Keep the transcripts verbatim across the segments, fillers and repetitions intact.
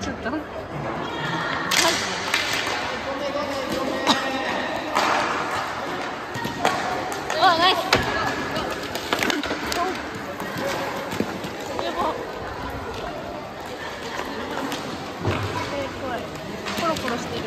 とマジでおナイスやば怖いコロコロしてる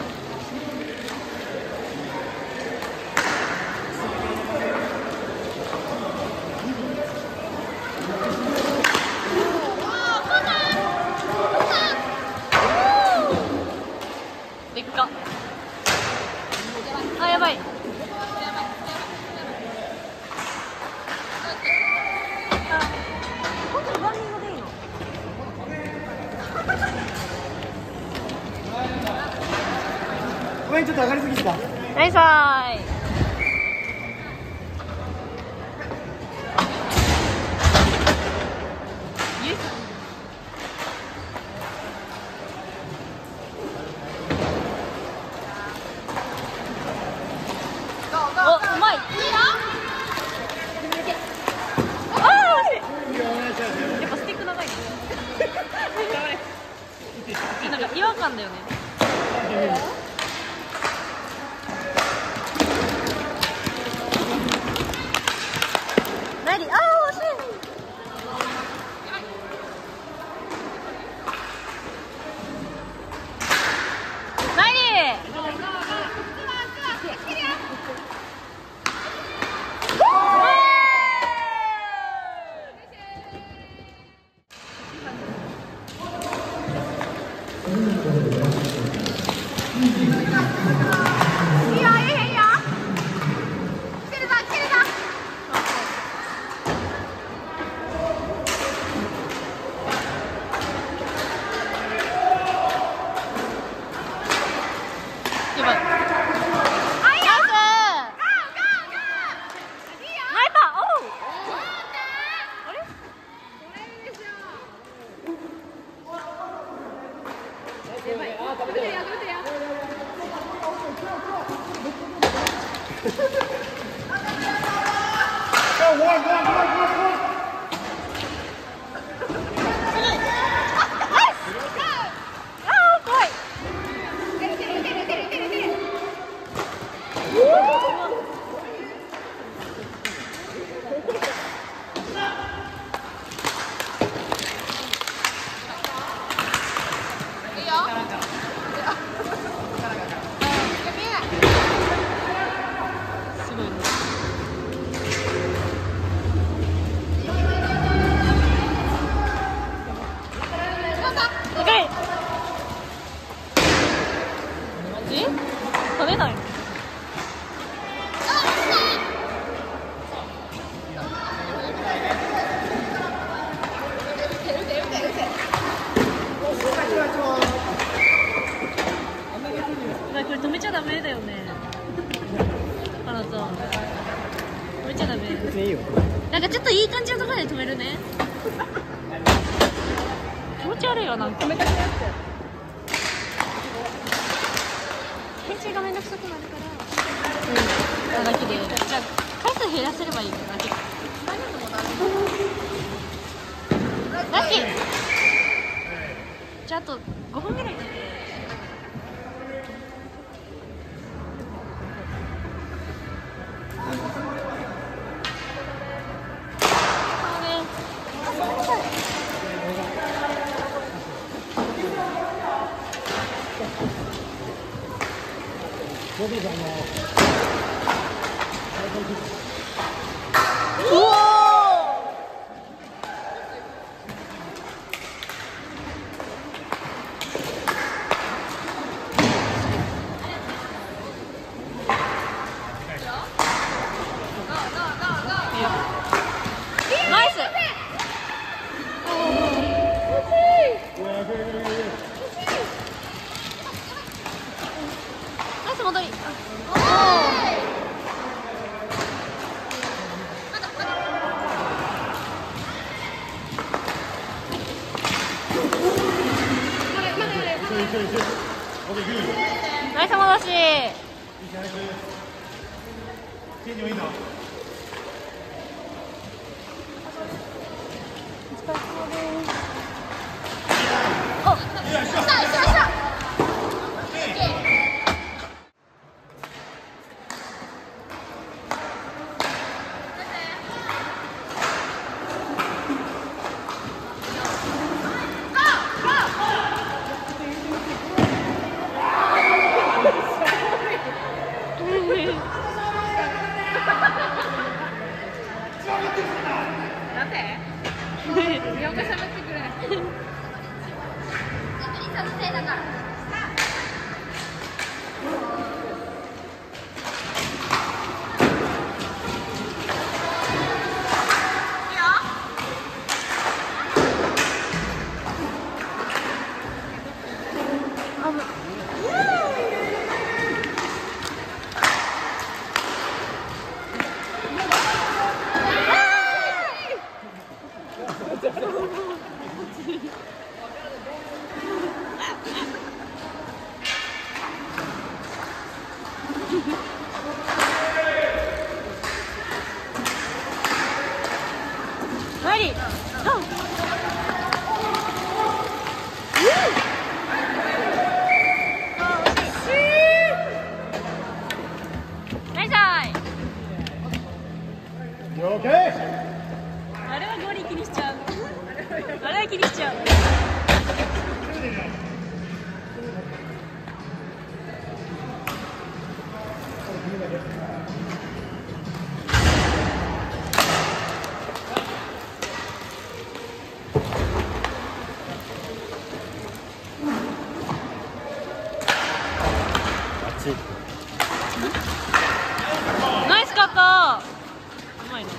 でっかあやばい本当にランニングでいいのごめんちょっと上がりすぎてたナイスーイお、うまい。いいよ。ああ、やっぱスティック長いね。なんか違和感だよね。何？ああ、惜しい。何？食べないの？これ止めちゃダメだよね。あなた止めちゃダメ。なんかちょっといい感じのところで止めるね。気持ち悪いよなんか。編集がめんどくさくなるから。うん。だけで、じゃあ回数減らせればいいよだけ。ラッキー。じゃああとごふんぐらい。うわナイス。ナイス戻り。ナイス戻し。おさのせいだから。 マリ、ナイスアイ。あれはゴリ気にしちゃう。あれは気にしちゃう。ナイスカット。うまいね。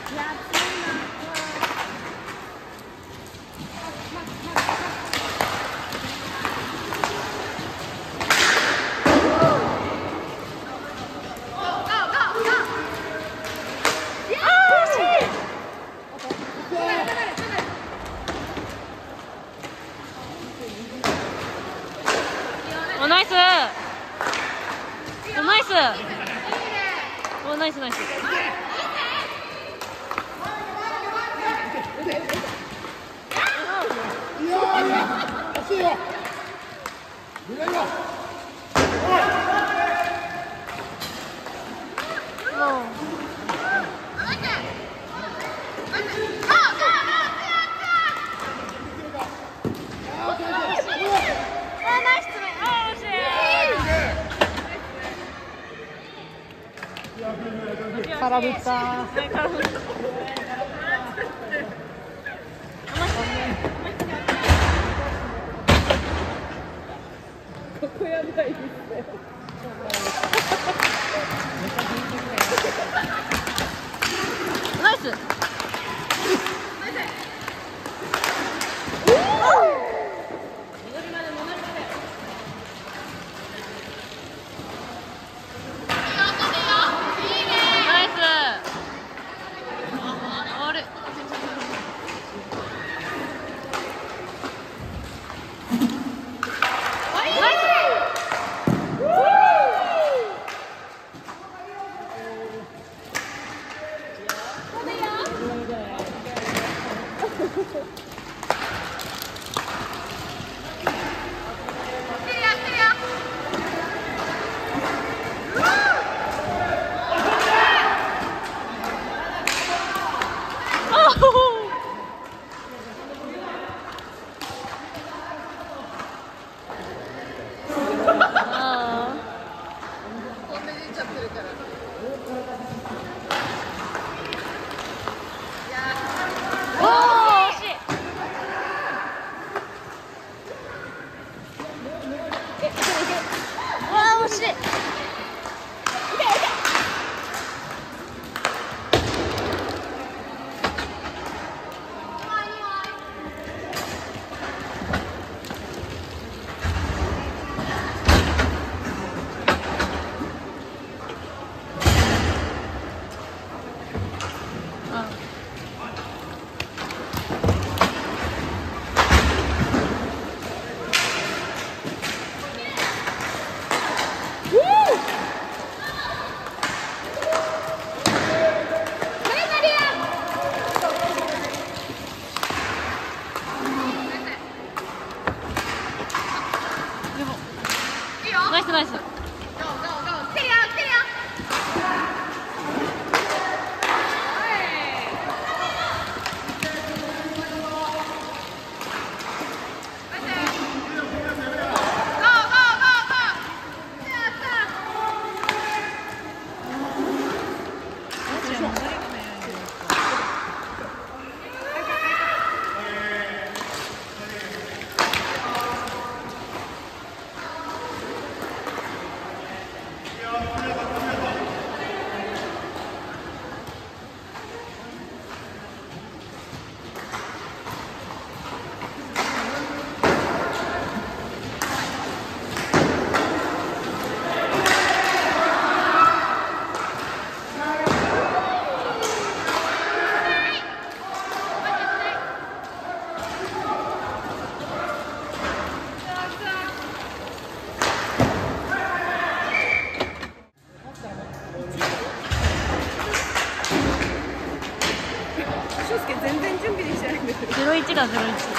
おナイス。おナイス。おナイスナイス。 いやー、惜しいよ。見れるよ。空振った。ここやばいですね。 ナイス。ナイスナイス。 ちがゼロいち。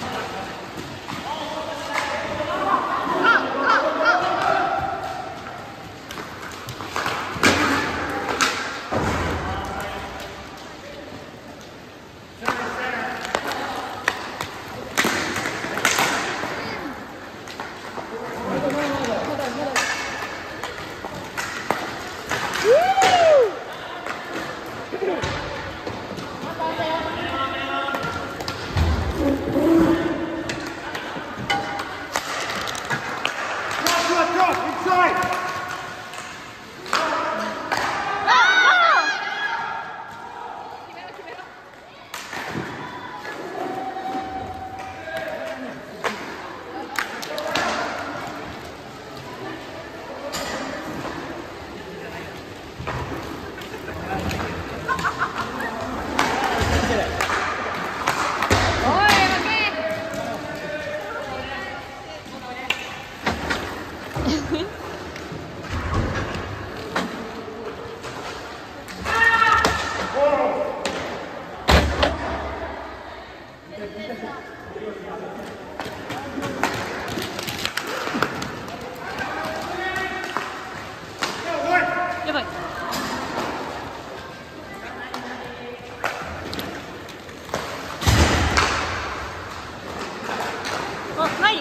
やばい。あ、はい。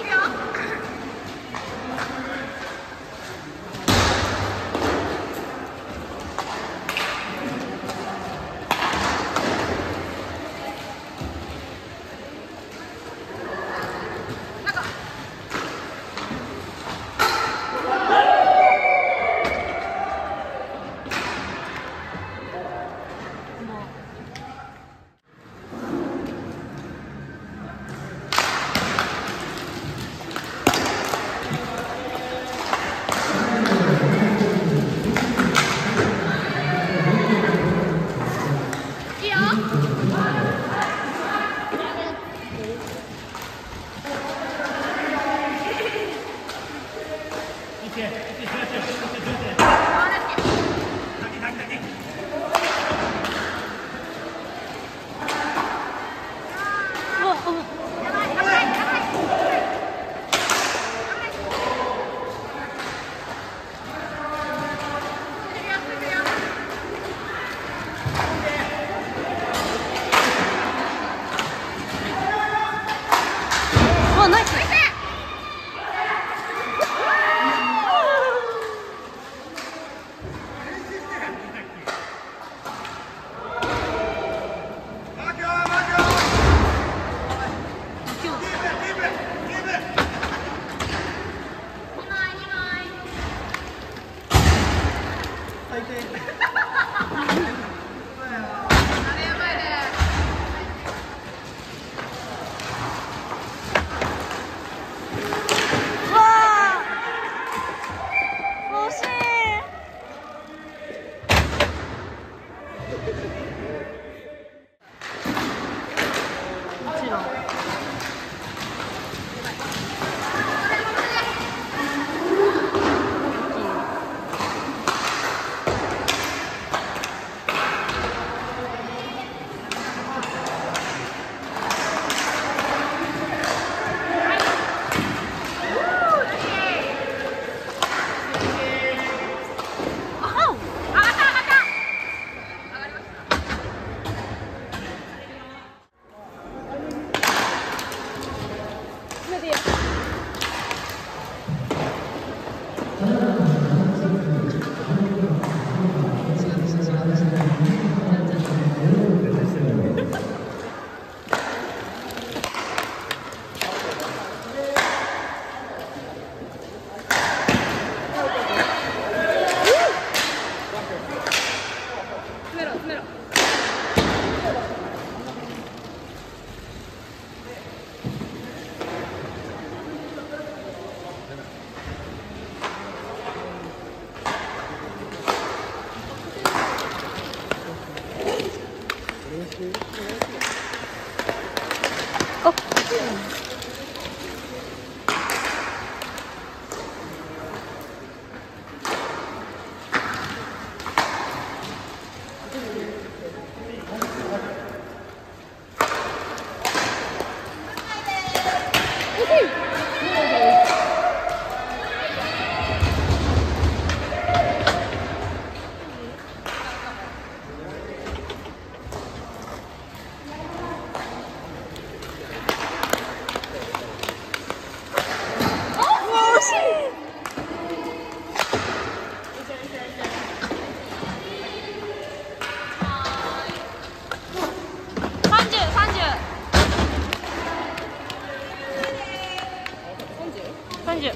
三十。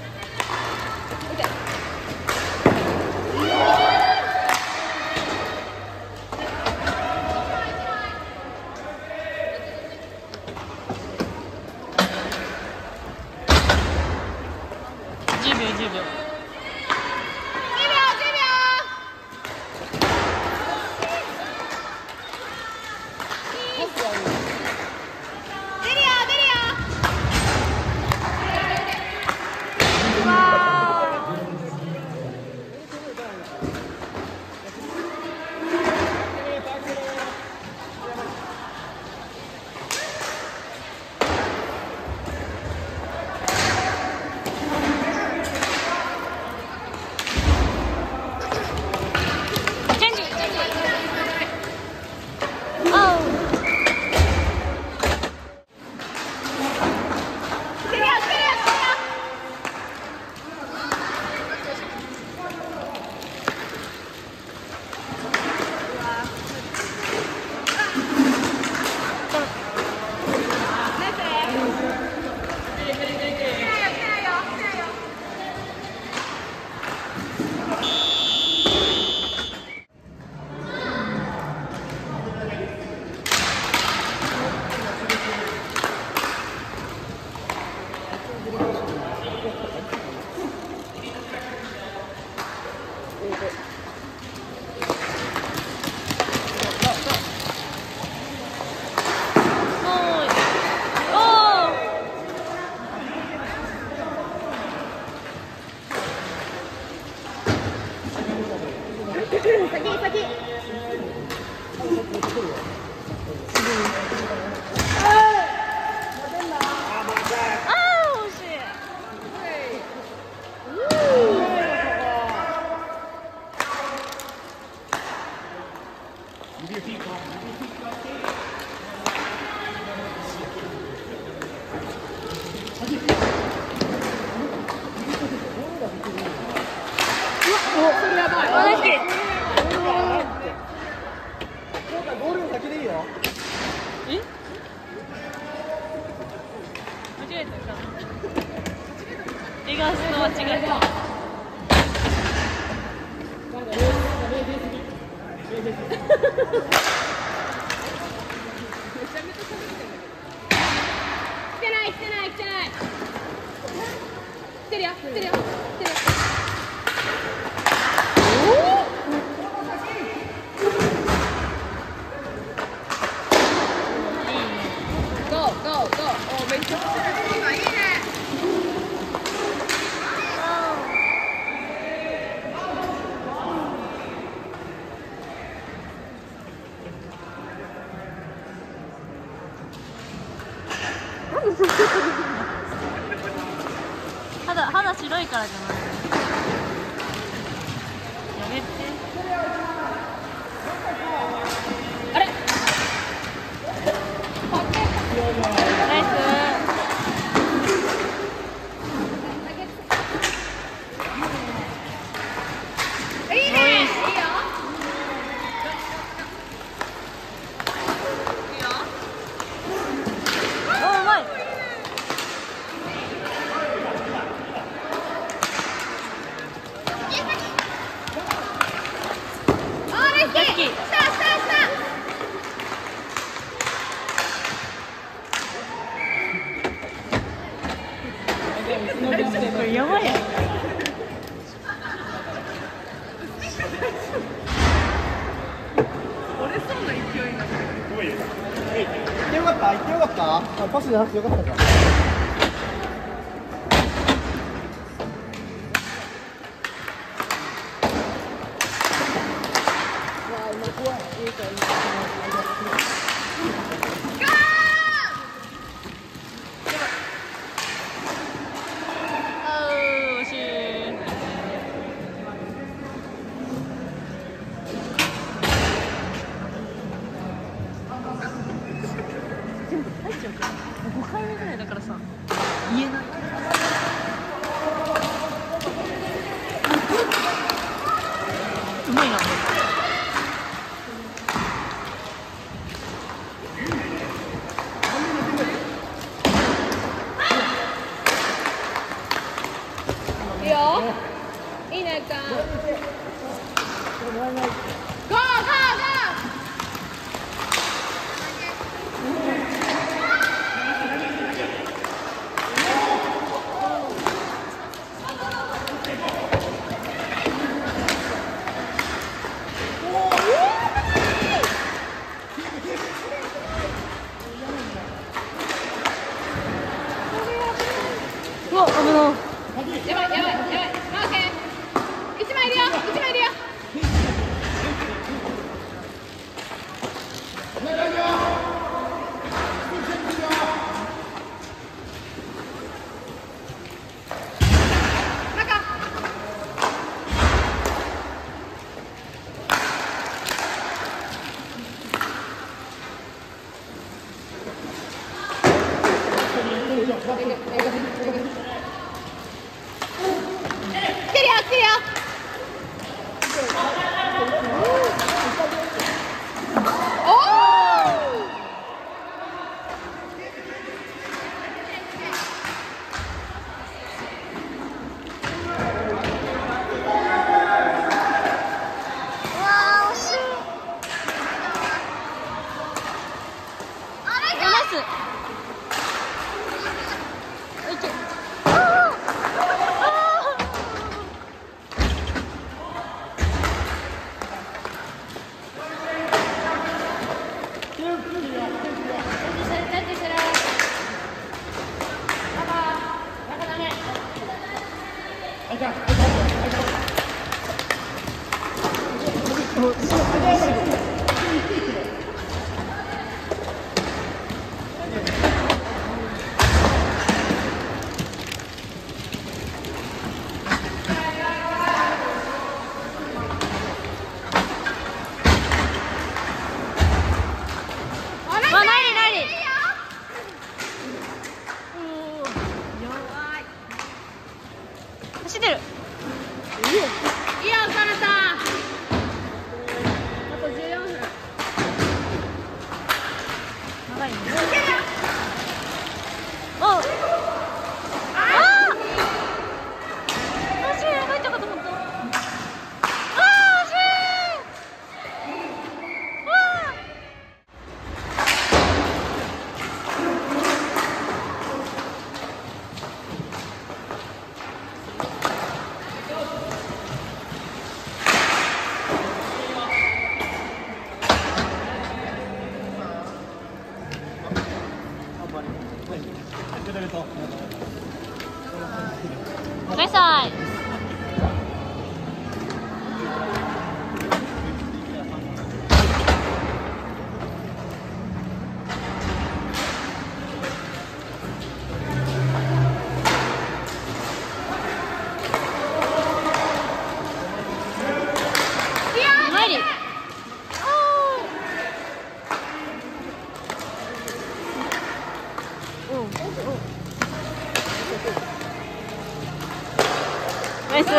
十秒十秒。江川と間違えた。 来てない来てない来てない。来てるよ来てるよ来てるよ。ゴーゴーゴー。おめっちゃ今いいね。 肌肌白いからじゃない。やめて。 あれ。 ナイス。 いいね。いいよ。 これやばいやん。 折れそうな勢いになってる。 行ってよかった行ってよかったあパスじゃなくてよかったかいいよ。いいね、ちゃん。ゴーゴーゴー。 うわ、危ない。 やばいやばいやばい。オッケー。一枚いるよ。一枚いるよ。 走ってる。 いいよ、カナタ。あとじゅうよんぷん。 長いね。おう。ああ。惜しい、入ったかと思った。ああ、惜しい。ああ。お疲れさい。入り。ナイス。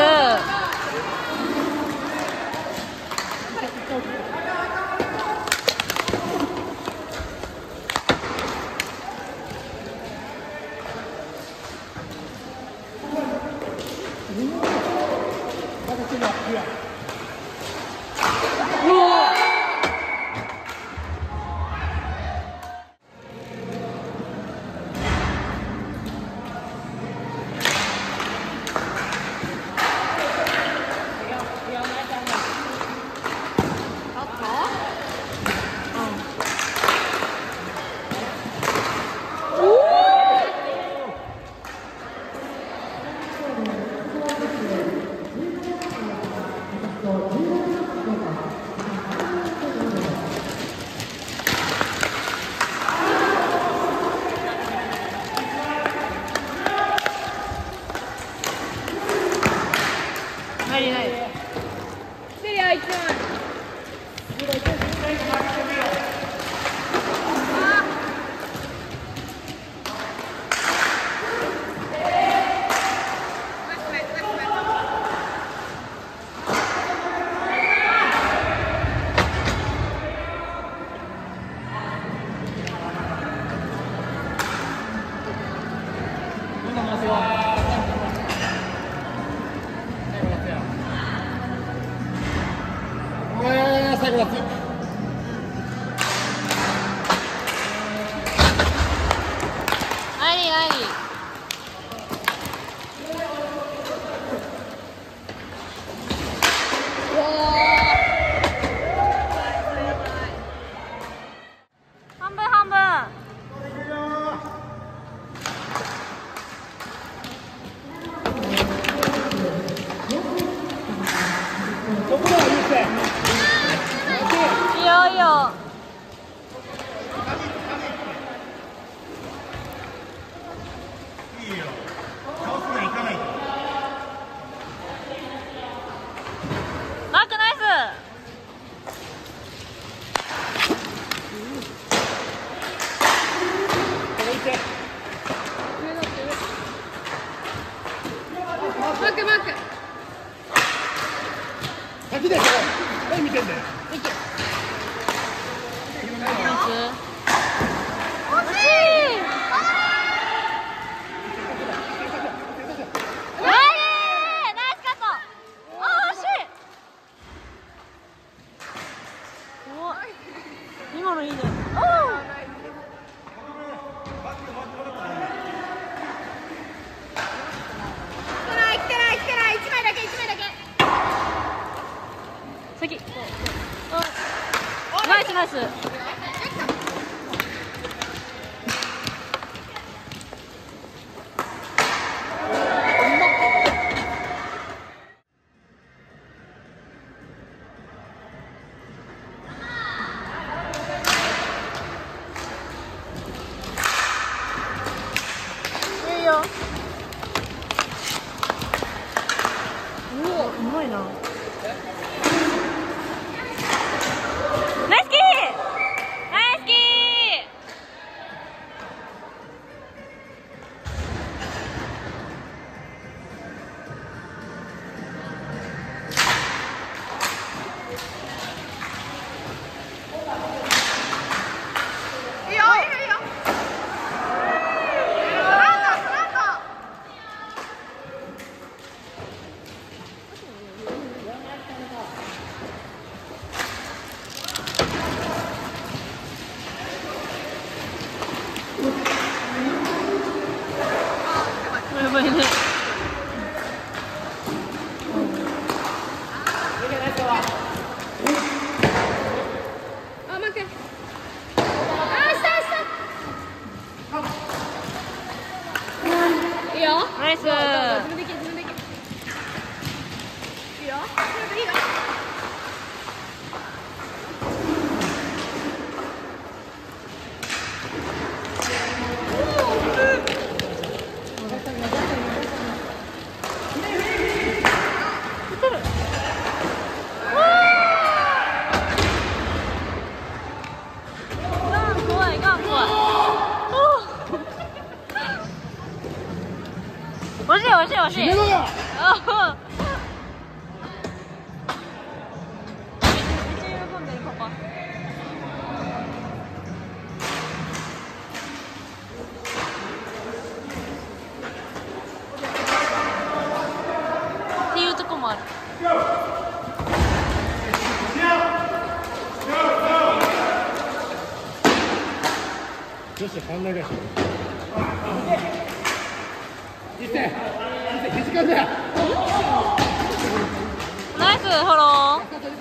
最後のやつ。 アイリーアイリー。半分半分。 どこだ、ゆうせい。 いいよいいよ。 いいよ。倒すの行かないと。 マークナイス。 これいて。 マークマーク。 先で。何見てんだよ。 ナイス。惜しい。ナイスカット。あー惜しい。お今のいいね。お来てない来てない来てない。一枚だけ一枚だけ。 先。ナイスナイス。いいよ。うお、うまいな。ナイスキー。ナイスキー。 いいよいいよいいよ。スランドスランド。 やばいね。 あ、マーク。あ、したした。いいよ。 ナイス。 自分でいけ自分でいけ。いいよ。いいよ。 ガン怖いガン怖い。惜しい惜しい惜しい。 決めろよ。 あめっちゃ喜んでるパパ。っていうとこもある。 よし、考えがし。いて。いて、気づかんだよ。 ナイスフォロー。あ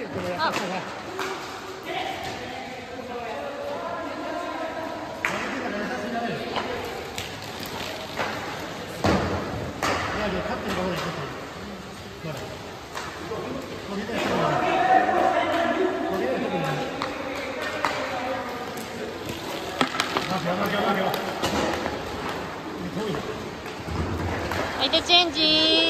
相手チェンジ。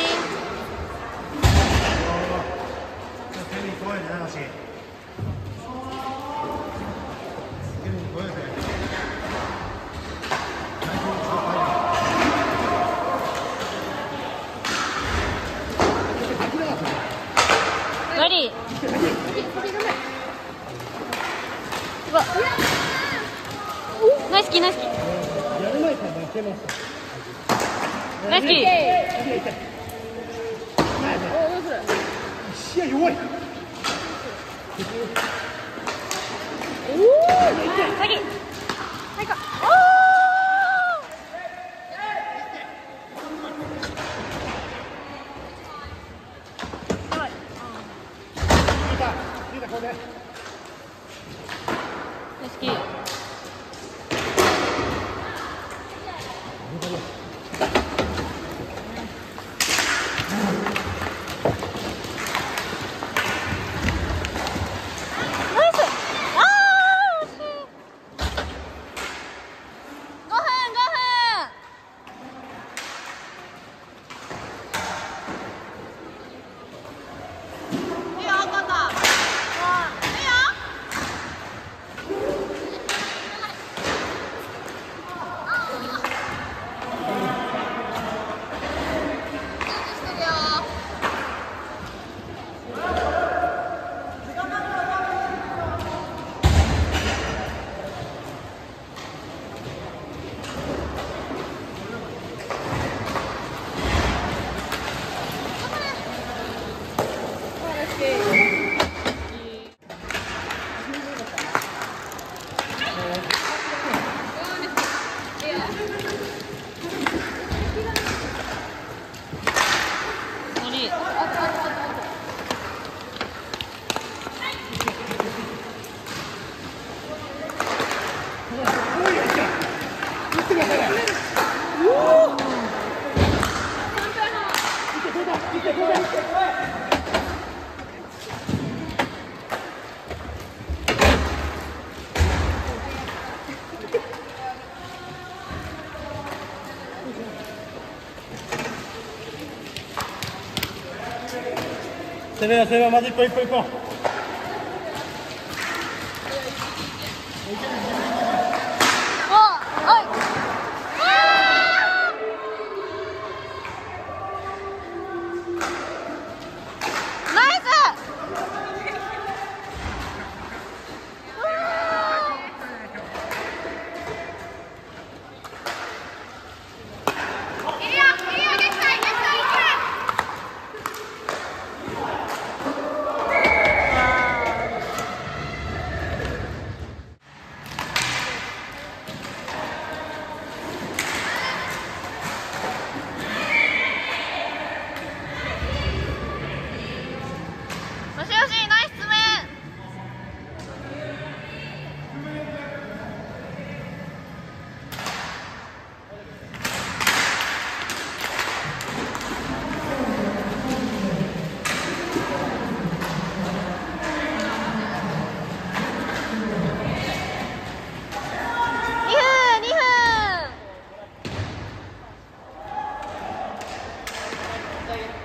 ガリ。うわ。ナイスキーナイスキー。 やる前から負けました。 ナイスキー。 試合弱い。 おお先はいかおおやばいよしき攻めよ攻めよ、まず一本一本一本。 い